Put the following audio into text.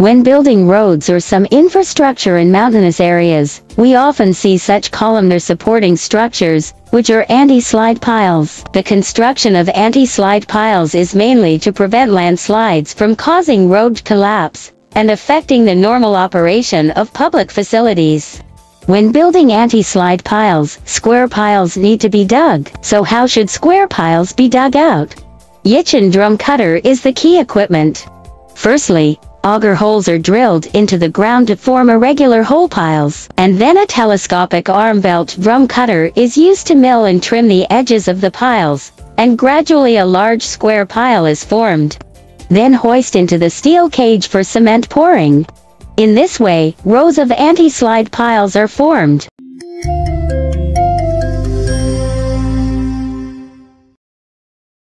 When building roads or some infrastructure in mountainous areas, we often see such columnar supporting structures, which are anti-slide piles. The construction of anti-slide piles is mainly to prevent landslides from causing road collapse and affecting the normal operation of public facilities. When building anti-slide piles, square piles need to be dug. So how should square piles be dug out? Yichun drum cutter is the key equipment. Firstly, auger holes are drilled into the ground to form irregular hole piles, and then a telescopic arm belt drum cutter is used to mill and trim the edges of the piles, and gradually a large square pile is formed. Then hoist into the steel cage for cement pouring. In this way, rows of anti-slide piles are formed.